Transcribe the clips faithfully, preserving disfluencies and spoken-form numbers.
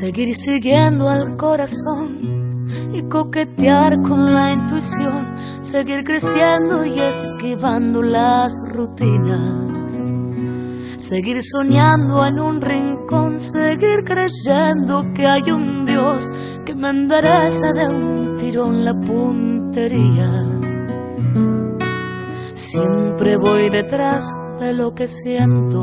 seguir siguiendo al corazón y coquetear con la intuición, seguir creciendo y esquivando las rutinas, seguir soñando en un rincón, seguir creyendo que hay un Dios que me endereza de un tirón la puntería. Siempre voy detrás de lo que siento,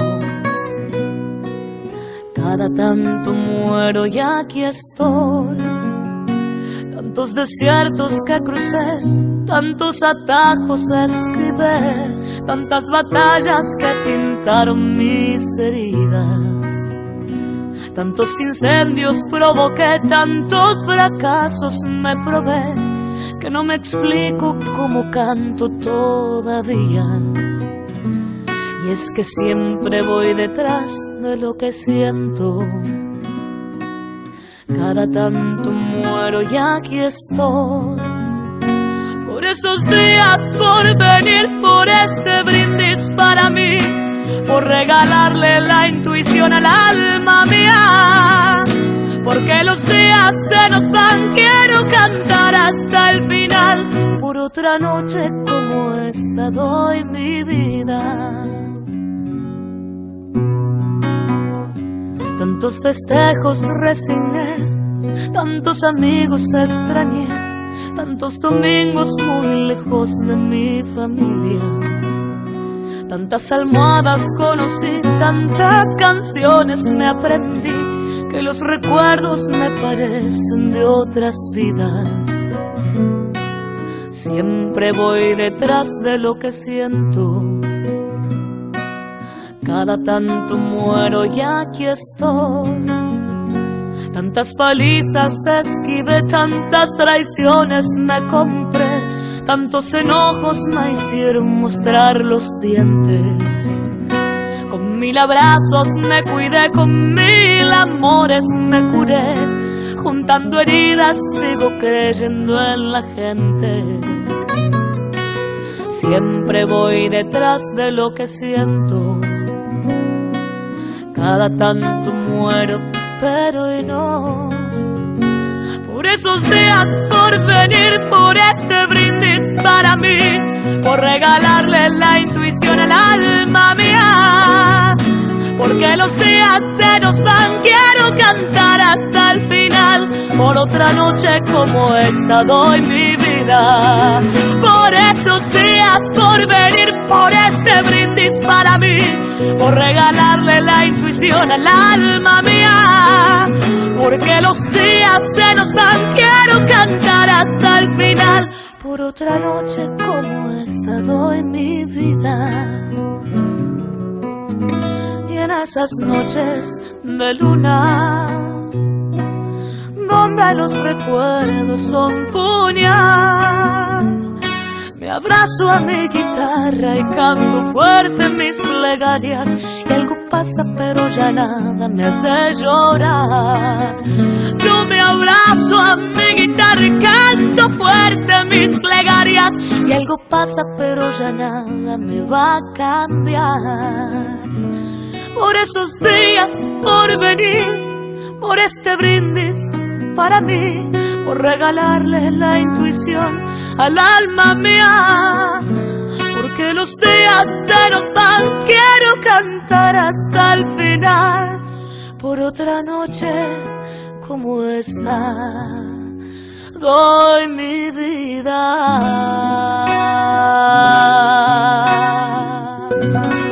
cada tanto muero y aquí estoy. Tantos desiertos que crucé, tantos atajos escribí, tantas batallas que pintaron mis heridas, tantos incendios provoqué, tantos fracasos me probé, que no me explico cómo canto todavía. Y es que siempre voy detrás de lo que siento, cada tanto muero y aquí estoy. Por esos días, por venir, por este brindis para mí, por regalarle la intuición al alma mía. Porque los días se nos van, quiero cantar hasta el final, por otra noche como esta doy mi vida. Tantos festejos resigné, tantos amigos extrañé, tantos domingos muy lejos de mi familia, tantas almohadas conocí, tantas canciones me aprendí, que los recuerdos me parecen de otras vidas. Siempre voy detrás de lo que siento, cada tanto muero y aquí estoy. Tantas palizas esquivé, tantas traiciones me compré, tantos enojos me hicieron mostrar los dientes. Con mil abrazos me cuidé, con mil amores me curé, juntando heridas sigo creyendo en la gente. Siempre voy detrás de lo que siento, cada tanto muero, pero hoy no. Por esos días, por venir, por este brindis para mí, por regalarle la intuición al alma mía. Porque los días se nos van, quiero cantar hasta el final, por otra noche como esta doy mi vida. Por esos días, por venir, por este brindis para mí, por regalarle la intuición al alma mía. Porque los días se nos van, quiero cantar hasta el final, por otra noche como esta doy mi vida. Y en esas noches de luna, donde los recuerdos son puñal, me abrazo a mi guitarra y canto fuerte mis plegarias, y algo pasa pero ya nada me hace llorar. Yo me abrazo a mi guitarra y canto fuerte mis plegarias, y algo pasa pero ya nada me va a cambiar. Por esos días, por venir, por este brindis para mí, por regalarle la intuición al alma mía. Porque los días se nos van, quiero cantar hasta el final, por otra noche como esta doy mi vida.